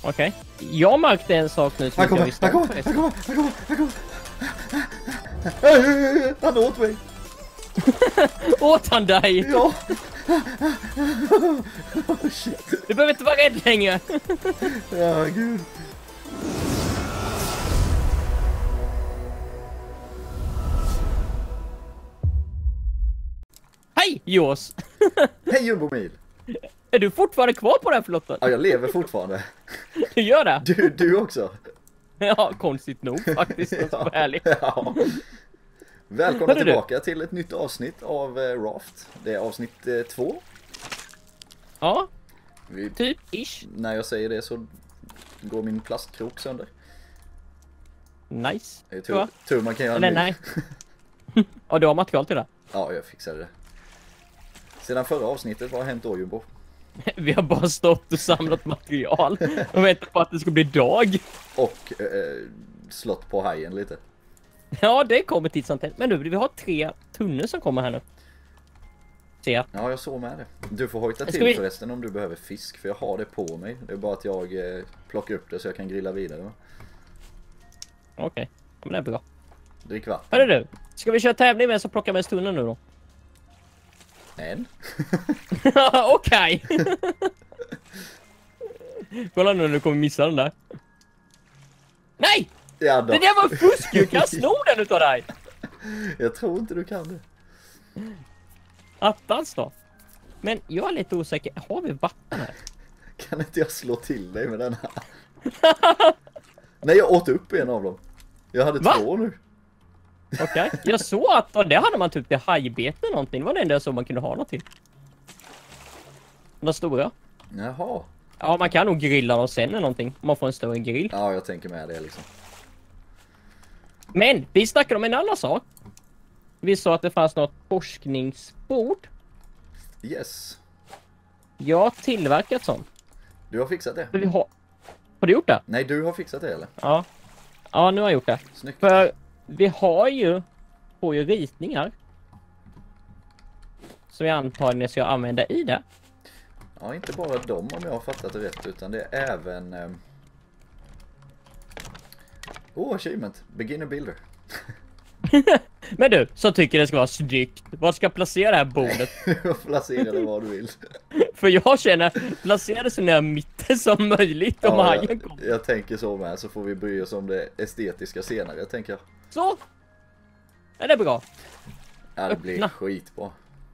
Okej. Jag märkte en sak nu som Han kommer, jag visste han om kommer, förresten. han kommer. Han åt mig. Åt han dig? Ja. Oh, shit. Du behöver inte vara rädd längre. Ja, gud. Hej, Jos. Hej Jumbomil. Är du fortfarande kvar på den flotten? Ja, jag lever fortfarande. Du gör det? Du också. Ja, konstigt nog faktiskt. Ja. Ärligt. Ja. Välkomna tillbaka till ett nytt avsnitt av Raft. Det är avsnitt 2. Ja, typ ish. När jag säger det så går min plastkrok sönder. Nice. Det är tur man kan göra eller nu. nej. Ja, du har material till det. Ja, jag fixade det. Sedan förra avsnittet, vad har hänt då, Jumbo? Vi har bara stått och samlat material och väntat på att det ska bli dag. Och slått på hajen lite. Ja, det kommer titt som tätt. Men nu, vi har 3 tunnor som kommer här nu. Se. Ja, jag såg med det. Du får hojta till förresten om du behöver fisk, för jag har det på mig. Det är bara att jag plockar upp det så jag kan grilla vidare. Okej, men det är bra. Drick vatten. Hörru du, ska vi köra tävling med så plocka med tunnor nu då? En? Okej. Kolla nu, du kommer missa den där. Nej! Ja då. Det där var fusk, jag kan sno den utav dig. Jag tror inte du kan det. Attans då. Men jag är lite osäker, har vi vatten här? Kan inte jag slå till dig med den här? Nej, jag åt upp en av dem. Jag hade 2 nu. Okej, jag såg att det hade man typ till hajbete någonting. Det var det enda så man kunde ha något till. De stora. Jaha. Ja, man kan nog grilla dem sen eller någonting. Om man får en större grill. Ja, jag tänker med det liksom. Men vi snackade om en annan sak. Vi sa att det fanns något forskningsbord. Yes. Jag har tillverkat sånt. Du har fixat det? Har du gjort det? Nej, du har fixat det eller? Ja. Ja, nu har jag gjort det. Snyggt. För vi har ju ritningar. Som jag antagligen ska använda i det. Ja, inte bara dem om jag har fattat det rätt, utan det är även... achievement. Beginner builder. Men du, så tycker det ska vara snyggt. Var ska jag placera det här bordet? Placera det var du vill. För jag känner, placera det så nära mitten som möjligt om hajen kommer. Jag tänker så med, så får vi bry oss om det estetiska senare, tänker jag. Så! Är det bra? Ja, det blir skitbra.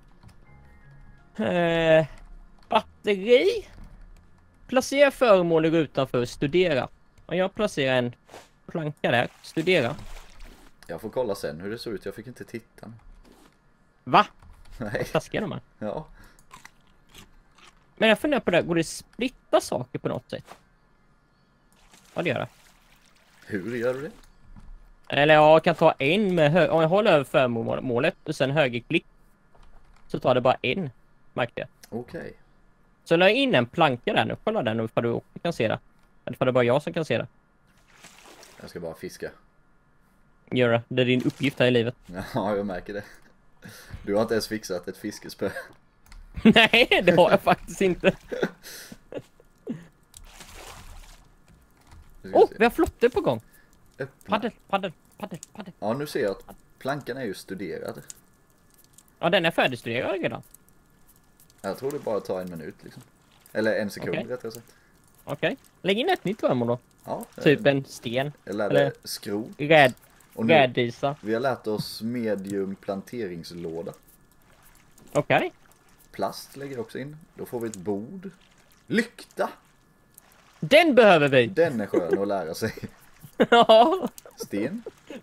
Batteri. Placera föremål i rutan för att studera. Och jag placerar en planka där. Studera. Jag får kolla sen hur det såg ut. Jag fick inte titta. Va? Nej. Taskiga de här. Ja. Men jag funderar på det. Går det att splitta saker på något sätt? Ja, det gör det. Hur gör du det? Eller jag kan ta en med om jag håller över föremålet och sen högerklick. Så tar det bara en. Märkte jag. Okej. Så la jag in en planka där nu. Kolla där nu för du också kan se det. Eller för det är bara jag som kan se det. Jag ska bara fiska. Gör det. Det är din uppgift här i livet. Ja, jag märker det. Du har inte ens fixat ett fiskespö. Nej, det har jag faktiskt inte. Vi har flotter på gång. Paddel. Ja, nu ser jag att plankan är ju studerad. Ja, den är färdigstuderad redan. Jag tror det bara tar 1 minut liksom. Eller 1 sekund rättare sagt. Okej. Lägg in ett nytt föremål då. Ja, typ en sten. Eller skrot. Rädisa. Vi har lärt oss medium planteringslåda. Okej. Plast lägger också in. Då får vi ett bord. Lykta! Den behöver vi! Den är skön att lära sig. Ja. Sten.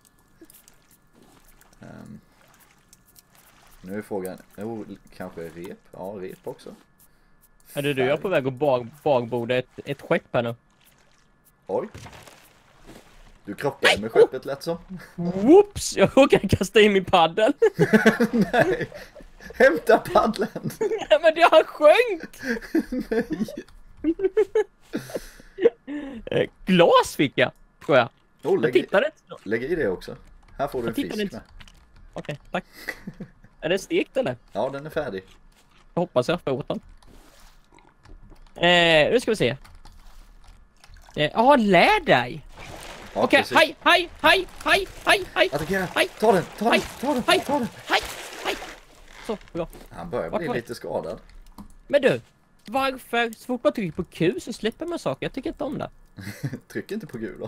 Nu är frågan, kanske rep. Ja, rep också. Är det du jag är på väg att bagborda ett skepp här nu? Oj. Du krockade med skeppet lätt som. Whoops! Jag råkade kasta in min paddel. Nej. Hämta paddeln. Men jag sjönk. Nej. Glas fick jag, tror jag. Lägg i det också. Här får du en fisk med. Okej, tack. Är det stekt eller? Ja, den är färdig. Jag hoppas jag får åt den. Nu ska vi se. Ja, lär dig! Ja, Okej, precis. hej! Attackera! Hej. Ta den! Hej. Hej. Ta den! Hej! Så, bra. Han börjar Vart bli var det? lite skadad. Men du, varför så fort man trycker på Q så släpper man saker? Jag tycker inte om det. Tryck inte på gul då.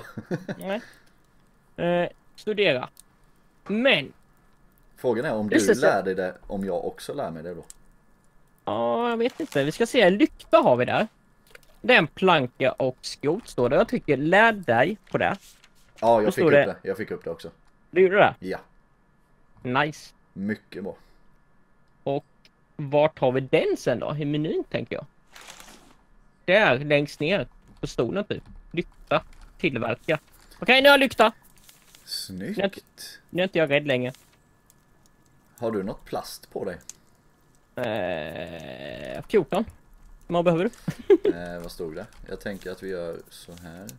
Nej. Studera. Men, Frågan är om Just du det, lär dig det, om jag också lär mig det då. ja, jag vet inte. Vi ska se, lykta har vi där. Det är en planka och skrot står det. Jag trycker lär dig på det. Ja, Då jag fick står upp det- det. Jag fick upp det också. Du gjorde det? Ja, Nice. mycket bra. Och vart har vi den sen då? I menyn tänker jag. Där, längst ner på stolen typ. Lykta, tillverka. Okej, nu har jag lykta. Snyggt. Nu är inte jag rädd längre. Har du något plast på dig? 14. Vad behöver du? Vad stod det? Jag tänker att vi gör så här.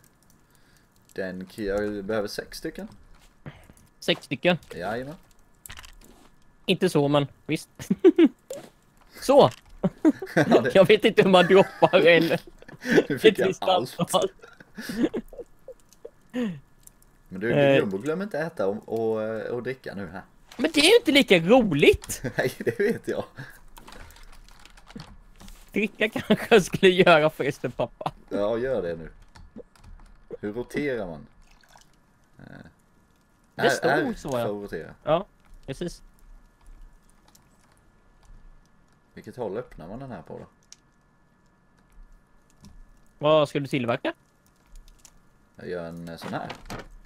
Jag behöver 6 stycken. 6 stycken. Jajamän. Inte så, men visst. Så! Ja, det, Jag vet inte hur man droppar en... nu fick ett jag visst allt. antal. Men du, Jumbo, glöm inte äta och dricka nu här. Men det är ju inte lika roligt! Nej, det vet jag. Dricka kanske jag skulle göra förresten, pappa. Ja, gör det nu. Hur roterar man? Det stod R så, för ja. att rotera. Ja, precis. Vilket håll öppnar man den här på då? Vad ska du tillverka? Jag gör en sån här.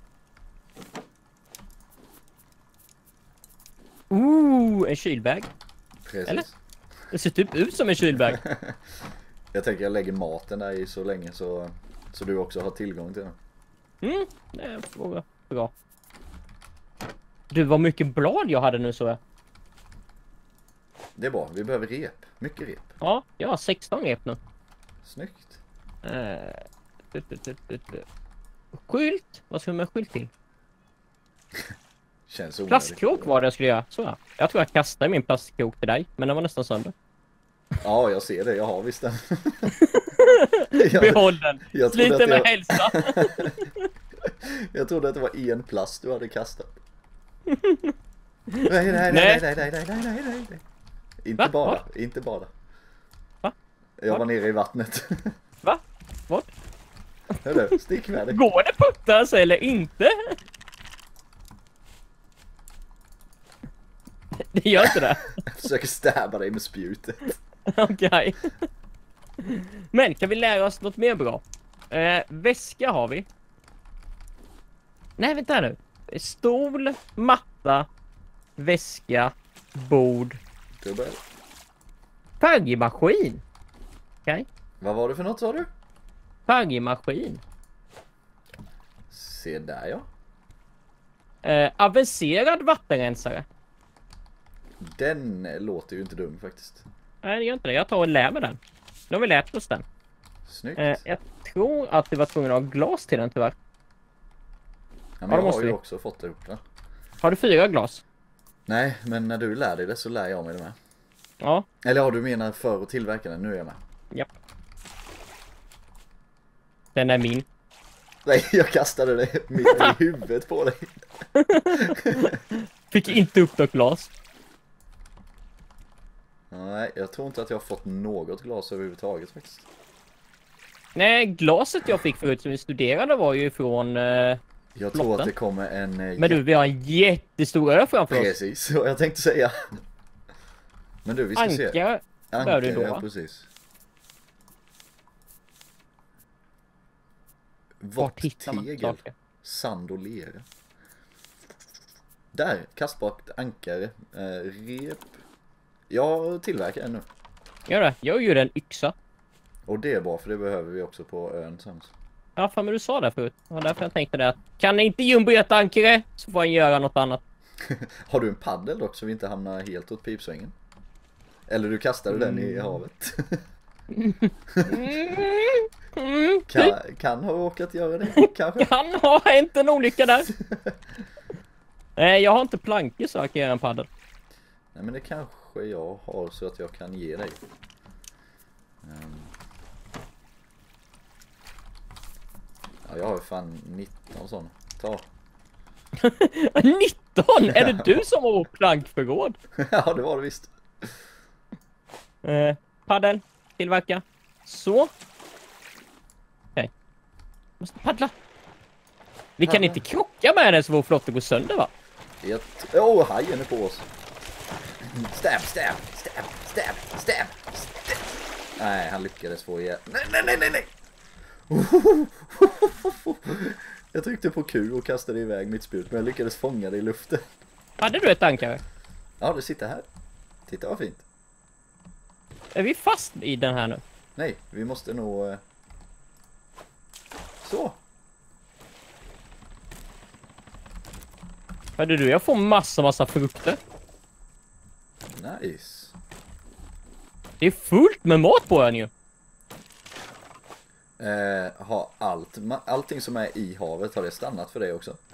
En kylbag. Precis. Eller? Det ser typ ut som en kylbag. Jag tänker jag lägger maten där i så länge så du också har tillgång till den. Det är bra. Du, vad mycket blad jag hade nu, så jag. Det är bra, vi behöver rep. Mycket rep. Ja, jag har 16 rep nu. Snyggt. Skylt? Vad ska man med skylt till? Känns onödigt. Plastkrok var det jag skulle göra. Så ja. Jag tror jag kastade min plastkrok till dig, men den var nästan sönder. Ja, jag ser det. Jag har visst den. Behåll den. jag trodde Sliter att med jag- hälsa. Jag trodde att det var en plast du hade kastat. Nej. Inte Va? bara, Va? inte bara. Va? Jag Va? var nere i vattnet. Va? Vad? Hörru, stick med dig. Går det puttas eller inte? Det gör inte det. Jag försöker stäba dig med spjutet. Okej. Men kan vi lära oss något mer bra? Väska har vi. Nej, vänta nu. Stol, matta, väska, bord, Dubbel. färgmaskin. Okej. Vad var det för något, sa du? Färgmaskin. Se där, ja. Avancerad vattenrensare. Den låter ju inte dum faktiskt. Nej, det gör inte det. Jag tar och lär med den. Nu har vi lärt oss den. Snyggt. Jag tror att vi var tvungna att ha glas till den tyvärr. Ja, men då jag måste har ju vi. också fått ihop den. Har du 4 glas? Nej, men när du lär dig det så lär jag mig det med. Ja. Eller ja, du menar för att tillverka den. Nu är jag med. Japp. Den är min. Nej, jag kastade det mitt i huvudet på dig. Fick inte upp något glas. Nej, jag tror inte att jag har fått något glas överhuvudtaget faktiskt. Nej, glaset jag fick förut som vi studerade var ju från... Jag tror Flotten. att det kommer en... Men du, vi har en jättestor ö framför oss. Precis, vad jag tänkte säga. Men du, vi ska se. Ankar bör du då, ja, va? precis. Vart hittar man Tegel, saker? sand och lera. Där, kastbart ankare, rep. Jag tillverkar en nu. Gör det. Jag gjorde en yxa. Och det är bra, för det behöver vi också på ön sen. Ja, fan, men du sa det förut. Det var därför jag tänkte det. Att kan inte Jumbo göra ett ankare så får han göra något annat. Har du en paddel dock så vi inte hamnar helt åt pipsvängen? Eller du kastade den i havet? kan ha råkat göra det, kanske? Kan ha hänt en olycka där. Jag har inte plankor så jag kan göra en paddel. Nej, men det kanske jag har så att jag kan ge dig. Ja, jag har fan 19 sådana. Ta. 19? Är det du som har plankförråd? Ja, det var det visst. Paddel. Tillverka. Så. Okej. Måste paddla. Vi kan inte krocka med den så vår flotte går sönder, va? Hajen är på oss. Stab. Nej, han lyckades få ihjäl. Nej. Jag tryckte på Q och kastade iväg mitt spjut, men jag lyckades fånga det i luften. Hade du ett ankare? Ja, det sitter här. Titta vad fint. Är vi fast i den här nu? Nej, vi måste nog... Så. Hörde du, jag får massa frukter. Nice. Det är fullt med mat på den ju. Har allting som är i havet, har det stannat för det också?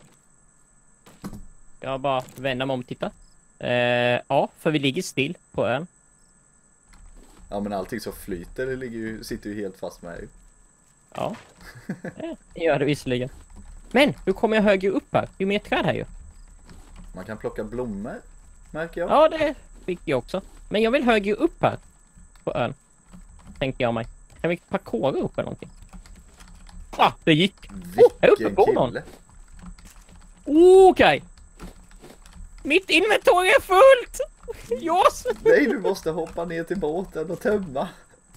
Jag bara vänder mig om och tittar. Ja, för vi ligger still på ön. Ja, men allting som flyter det sitter ju helt fast med ju. Ja, det gör det visserligen. Men, hur kommer jag högre upp här? Det är mer träd här ju. Man kan plocka blommor, märker jag. Ja, det fick jag också. Men jag vill högre upp här på ön. Tänker jag mig. Kan vi parkoura upp eller någonting? Det gick. Jag är uppe på någon. Okej. Mitt inventory är fullt. Yes. Nej, du måste hoppa ner till båten och tömma.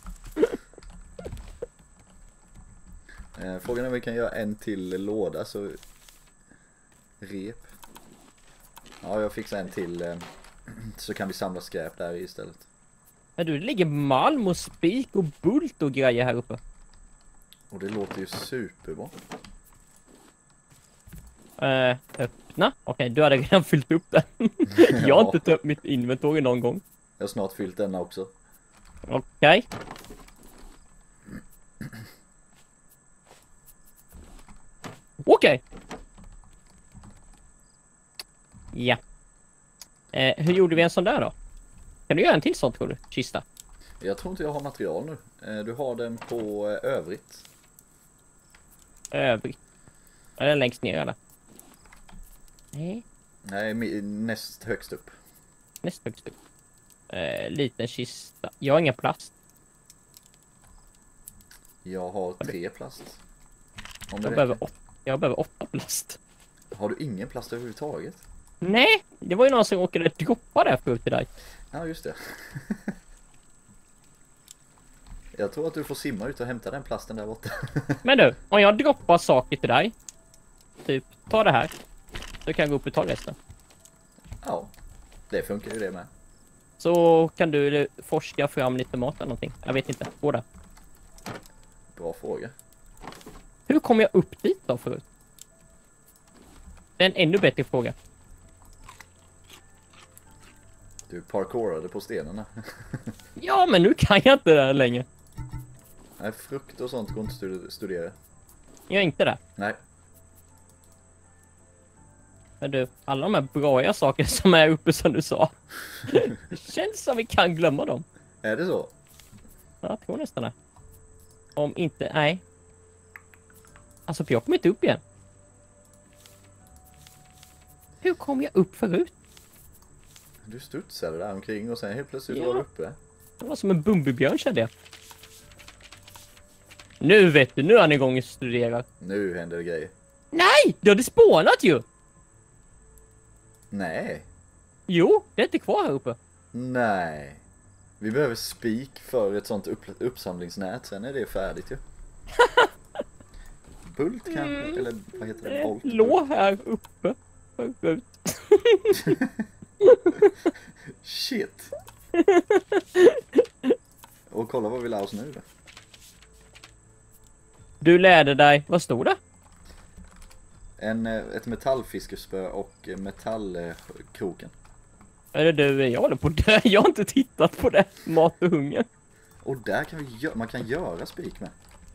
Frågan är om vi kan göra en till låda så... Rep. Ja, jag fixar en till så kan vi samla skräp där istället. Men du, det ligger malm och spik och bult och grejer här uppe. Och det låter ju superbra. Öppna. Okej, du hade redan fyllt upp den. Jag har inte tömt mitt inventory någon gång. Jag har snart fyllt denna också. Okej. Okej. Ja. Hur gjorde vi en sån där då? Kan du göra en till sån, tror du? Kista. Jag tror inte jag har material nu. Du har den på övrigt. Övrigt. Är den längst ner eller? Nej. Nej, näst högst upp. Näst högst upp. Liten kista. Jag har ingen plast. Jag har 3 plast. Jag behöver 8 plast. Har du ingen plast överhuvudtaget? Nej, det var ju någon som åkade droppa där förut till dig. Ja, just det. Jag tror att du får simma ut och hämta den plasten där borta. Men du, om jag droppar saker till dig. Typ, ta det här. Så kan jag gå upp och ta resten. Ja, det funkar ju det med. Så kan du forska fram lite mat eller någonting. Jag vet inte, båda. Bra fråga. Hur kommer jag upp dit då förut? Det är en ännu bättre fråga. Du parkourade på stenarna. Ja, men nu kan jag inte det här längre. Nej, frukt och sånt går inte att studera. Jag är inte det. Nej. Men du, alla de här bra saker som är uppe som du sa. Det känns som vi kan glömma dem. Är det så? Ja, jag tror nästan det. Om inte, nej. Alltså, för jag kommer inte upp igen. Hur kom jag upp förut? Du studsade där omkring och sen helt plötsligt var du uppe. Det var som en bumbibjörn, kände jag. Nu vet du, nu är han igång och studerar. Nu händer det grejer. Nej, det hade spånat ju. Nej. Jo, det är inte kvar här uppe. Nej. Vi behöver spik för ett sånt uppsamlingsnät, sen är det färdigt ju. Bult kanske, eller vad heter det? Bolt. Lå här uppe. Förut. Shit. Och kolla vad vi lär oss nu då. Du lärde dig, vad stod det? Ett metallfiskespö och metallkroken. Är det du, jag håller på det. Jag har inte tittat på det. Mat och hunger. Och där kan man kan göra spik med.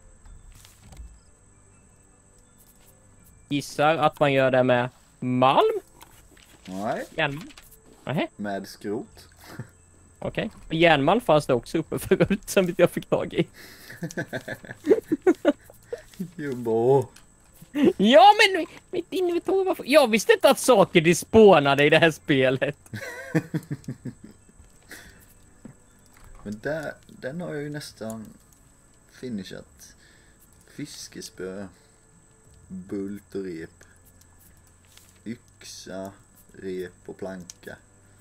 Gissar att man gör det med malm? Nej. Järnmalm? Nej. Med skrot. Okej. Okay. Järnmalm fanns det också uppe förut som jag fick tag i. Jumbo. Ja, men mitt inventory var... Jag visste inte att saker despawnade i det här spelet. Men den har jag ju nästan finishat. Fiskespö, bult och rep, yxa, rep och planka.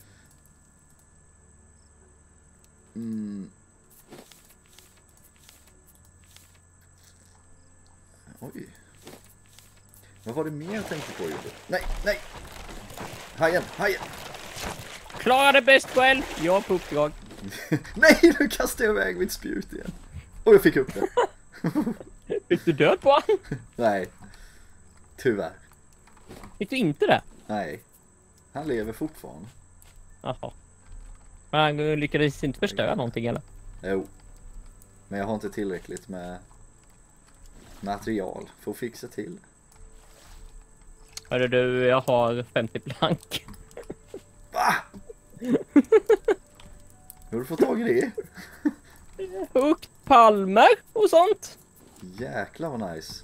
Oj. Vad var det mer jag tänkte på? Nej, nej! Hajen! Klara det bäst själv. Jag på uppdrag. Nej, nu kastar jag iväg mitt spjut igen. Och jag fick upp det. Fick du död på han? Nej, tyvärr. Fick du inte det? Nej, han lever fortfarande. Jaha. Men han lyckades inte förstöra någonting eller? Jo, men jag har inte tillräckligt med material för att fixa till. Hörru du, jag har 50 plank. Va? Hur har du fått tag i det? Hukt palmer och sånt. Jäklar vad nice.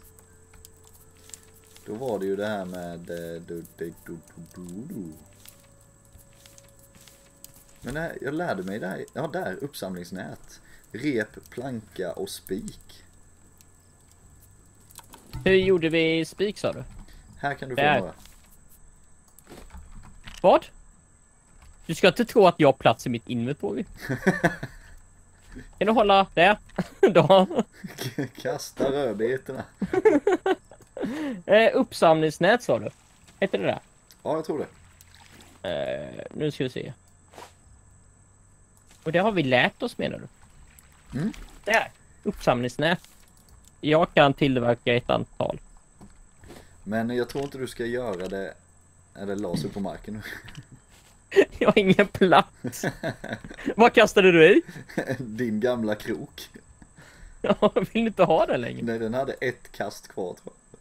Då var det ju det här med... Men nej, jag lärde mig det här. Ja, där, uppsamlingsnät. Rep, planka och spik. Hur gjorde vi spik sa du? Här kan du få Där. några. Vad? Du ska inte tro att jag har plats i mitt inventory. Kan du hålla där? Då. Kasta rödbetorna. Uppsamlingsnät sa du. Heter det där? Ja, jag tror det. Nu ska vi se. Och det har vi lärt oss menar du? Mm. Där. Uppsamlingsnät. Jag kan tillverka ett antal. Men jag tror inte du ska göra det. Eller laser på marken nu. Jag har ingen plats. Vad kastade du i? Din gamla krok. Jag vill inte ha det längre. Nej, den hade ett kast kvar tror jag.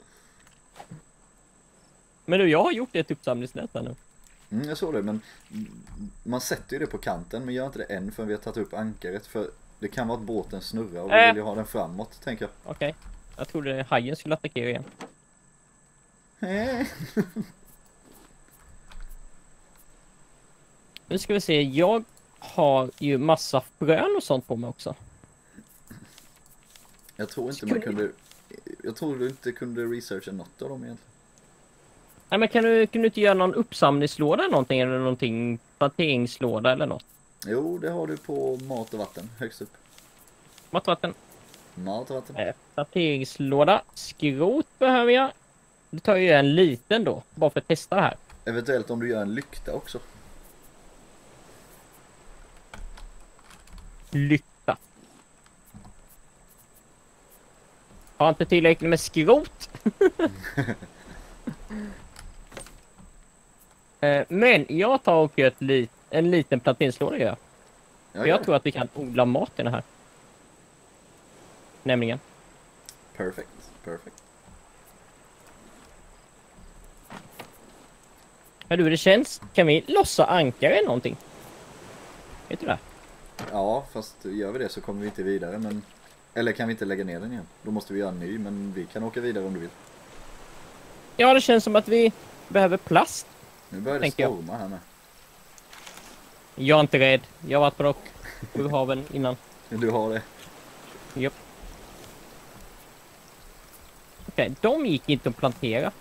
Men du, jag har gjort ett uppsamlingsnät här nu. Jag såg det, men man sätter ju det på kanten, men gör inte det än förrän vi har tagit upp ankaret. För det kan vara att båten snurrar och vi vill ju ha den framåt, tänker jag. Okej. Jag trodde hajen skulle attackera igen. Nu ska vi se, jag har ju massa frön och sånt på mig också. Jag tror inte man kunde... Jag tror du inte kunde researcha något av dem egentligen. Nej men kan du inte göra någon uppsamlingslåda eller någonting? Eller någonting planteringslåda eller något? Jo, det har du på mat och vatten, högst upp. Matvatten. Mat och vatten. Planteringslåda. Skrot behöver jag. Du tar ju en liten då, bara för att testa det här. Eventuellt om du gör en lykta också. Lycka. Har inte tillräckligt med skrot. Men jag tar och gör en liten planteringslåda gör jag. Ja, Jag tror att vi kan odla mat i den här. Nämligen. Perfect. Men du, det känns. Kan vi lossa ankare eller någonting? Vet du det? Ja, fast gör vi det så kommer vi inte vidare, men... Eller kan vi inte lägga ner den igen? Då måste vi göra en ny, men vi kan åka vidare om du vill. Ja, det känns som att vi behöver plast. Nu börjar det storma här med. Jag är inte rädd. Jag har varit på dock på haven innan. Du har det. Japp. Okej, de gick inte att plantera.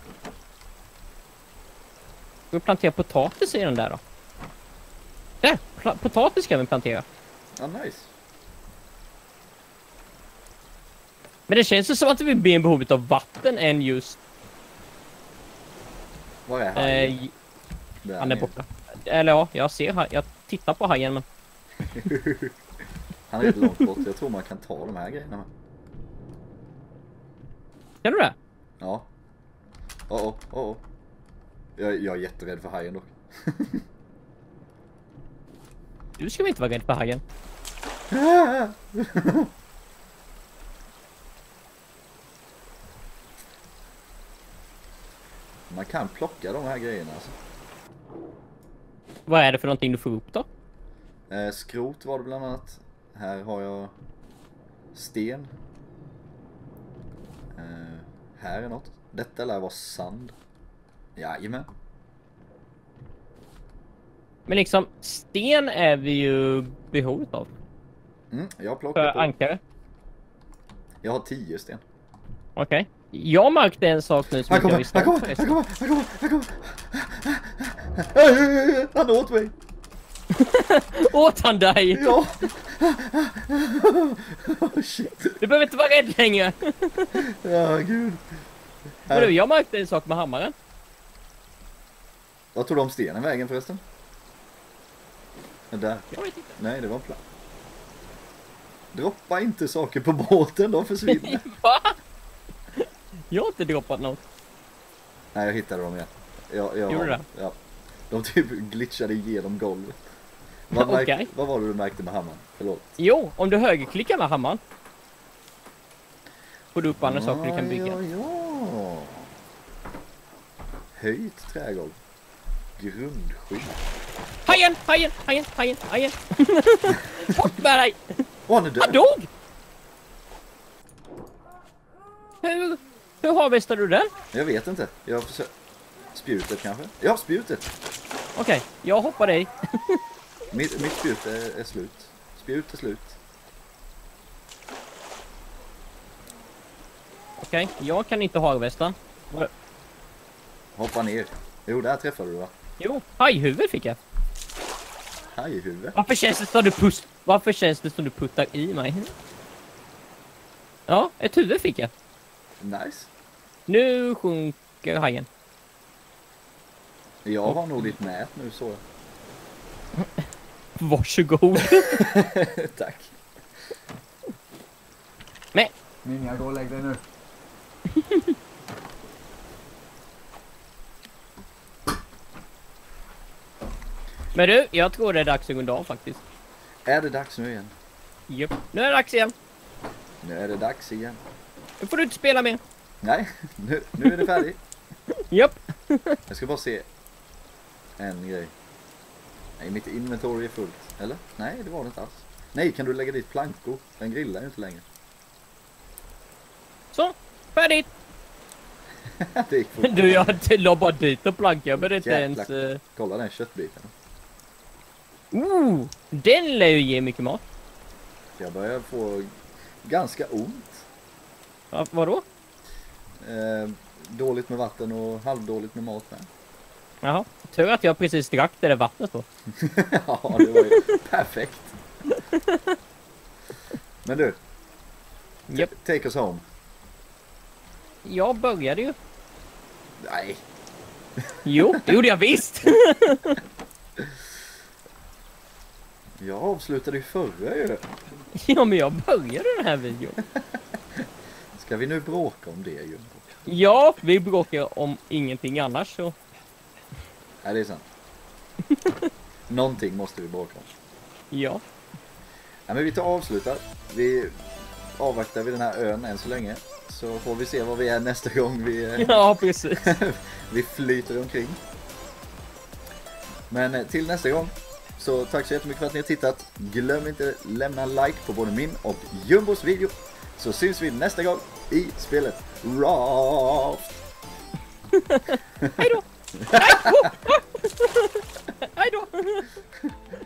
Ska vi plantera potatis i den där då? Där! Potatis kan vi plantera. Ja, nice. Men det känns ju som att vi blir i behov av vatten än just... Var är hajen? Han är borta. Eller ja, jag ser jag tittar på hajen men... Han är rätt långt bort. Jag tror man kan ta de här grejerna med. Kan du det? Ja. Jag är jätterädd för hajen dock. Du ska väl inte vara rädd för hajen? Man kan plocka de här grejerna alltså. Vad är det för någonting du får upp då? Skrot var det bland annat. Här har jag sten. Här är något. Detta lär vara sand. Jajamän. Men liksom, sten är vi ju behovet av. Jag plockar För på. ankare. Jag har 10 sten. Okej. Jag märkte en sak nu som Han inte jag kommer, visste han om kommer, förresten. han kommer. Han åt mig. Åt han dig? Ja. Shit. Du behöver inte vara rädd längre. Ja, gud. Men du, jag märkte en sak med hammaren. Vad tog de stenen vägen förresten? Den där. Jag vet inte. Nej, det var en plan. Droppa inte saker på båten, de försvinner. Va? Jag har inte droppat något. Nej, jag hittade dem igen. Gjorde det? Ja. De typ glitchade igenom golvet. Okej. Vad var det du märkte med hammaren? Förlåt. Jo, om du högerklickar med hammaren får du upp andra saker du kan bygga. Ja. Höjt trägolv. Grundskydd. Hajen! Bort med dig! Han är död. Han dog! Hur harvestar du den? Jag vet inte. Jag försöker... Spjutet kanske? Ja, spjutet. Okej, jag hoppar dig. Mitt spjut är slut. Spjut är slut. Okej, jag kan inte harvesta. Hoppa ner. Jo, där träffade du va? Jo, hajhuvud fick jag. Hajhuvud. Varför känns det som du puttar i mig? Ja, ett huvud fick jag. Nice. Nu sjunker hajen. Jag har nog ditt nät nu så. Varsågod. Tack. Men, Minja, gå och lägg dig nu. men du, jag tror det är dags att gå av faktiskt. Är det dags nu igen? Japp, nu är det dags igen. Nu är det dags igen. Nu får du inte spela mer. Nej, nu är det färdigt. Japp. Jag ska bara se en grej. Nej, mitt inventory är fullt. Eller? Nej, det var det inte alls. Nej, kan du lägga dit plankor? Den grillar ju inte längre. Så, färdigt. Det gick fort. Du, jag la bara dit och planka, men inte Jäklar. ens... Kolla den köttbiten. Den lär ju ge mycket mat. Jag börjar få ganska ont. Ja, vadå? Dåligt med vatten och halvdåligt med mat med. Jaha, tur att jag precis drack det där vattnet då. Ja, det var ju perfekt. Men du, Japp. take us home. Jag började ju. Nej, Jo, det gjorde jag visst. jag avslutade ju förra ju. Ja, men jag började den här videon. Ska vi nu bråka om det ju? Ja, vi bråkar om ingenting annars så. Nej, det är sant. Någonting måste vi bråka om. Ja. Ja, men vi tar och avslutar. Vi avvaktar vid den här ön än så länge. Så får vi se vad vi är nästa gång Ja, precis. vi flyter omkring. Men till nästa gång. Så tack så jättemycket för att ni har tittat. Glöm inte lämna like på både min och Jumbos video. Så syns vi nästa gång i spelet Raft. Hej då! Hej då!